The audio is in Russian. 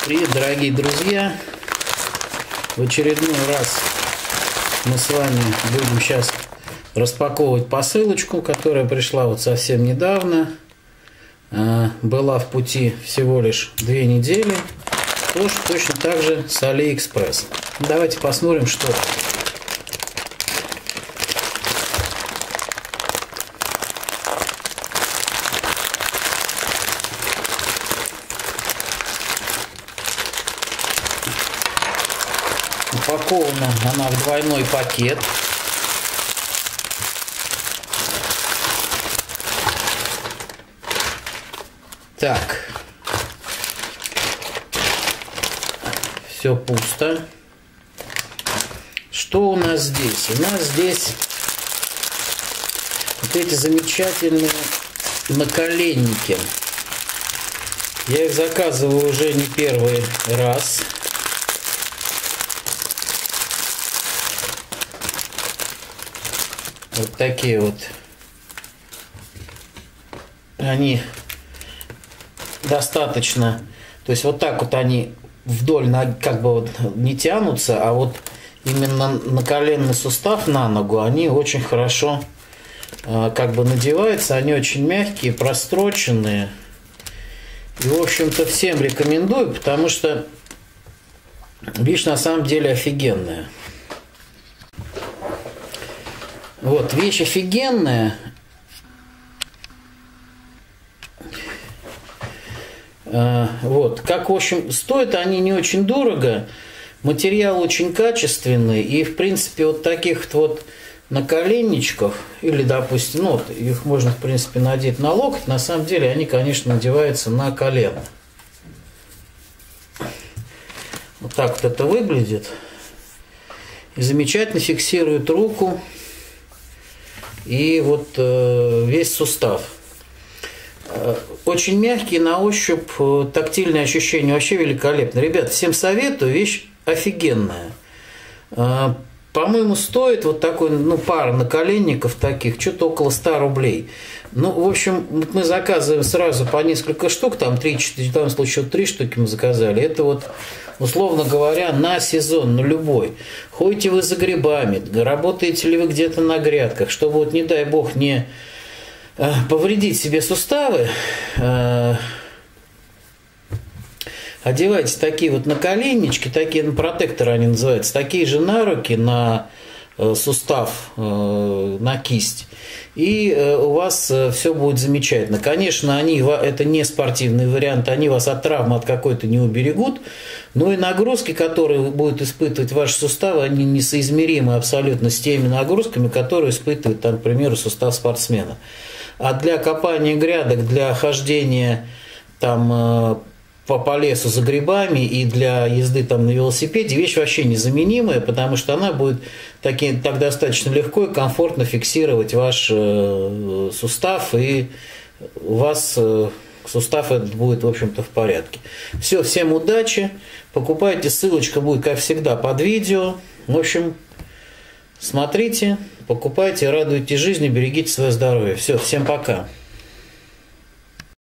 Привет, дорогие друзья! В очередной раз мы с вами будем сейчас распаковывать посылочку, которая пришла вот совсем недавно. Была в пути всего лишь 2 недели. Тоже точно так же с AliExpress. Давайте посмотрим, что это. Упакована она в двойной пакет. Так. Все пусто. Что у нас здесь? У нас здесь вот эти замечательные наколенники. Я их заказываю уже не первый раз. Вот такие вот. Они достаточно, то есть вот так вот они вдоль как бы вот не тянутся, а вот именно наколенный сустав на ногу, они очень хорошо как бы надеваются, они очень мягкие, простроченные. И, в общем-то, всем рекомендую, потому что вещь на самом деле офигенная. Вот, вещь офигенная. Вот, как, в общем, стоят они не очень дорого, материал очень качественный, и, в принципе, вот таких вот наколенничков, или, допустим, ну, вот, их можно, в принципе, надеть на локоть, на самом деле они, конечно, надеваются на колено. Вот так вот это выглядит. И замечательно фиксирует руку и вот весь сустав. Очень мягкий на ощупь, тактильное ощущение вообще великолепно. Ребят, всем советую, вещь офигенная. По-моему, стоит вот такой, ну, пара наколенников таких, что-то около 100 рублей. Ну, в общем, мы заказываем сразу по несколько штук, там 3-4, в данном случае 3 штуки мы заказали. Это вот, условно говоря, на сезон, на любой. Ходите вы за грибами, работаете ли вы где-то на грядках, чтобы вот, не дай бог, не повредить себе суставы, одевайте такие вот наколеннички, такие, ну, протекторы они называются, такие же на руки, на сустав, на кисть, и у вас все будет замечательно. Конечно, это не спортивный вариант, они вас от травмы от какой-то не уберегут, но и нагрузки, которые будут испытывать ваши суставы, они несоизмеримы абсолютно с теми нагрузками, которые испытывает, там, к примеру, сустав спортсмена. А для копания грядок, для хождения там по лесу за грибами и для езды там на велосипеде вещь вообще незаменимая, потому что она будет так достаточно легко и комфортно фиксировать ваш сустав, и у вас сустав этот будет, в общем-то, в порядке. Все, всем удачи, покупайте, ссылочка будет, как всегда, под видео. В общем, смотрите, покупайте, радуйте жизни, берегите свое здоровье. Все, всем пока.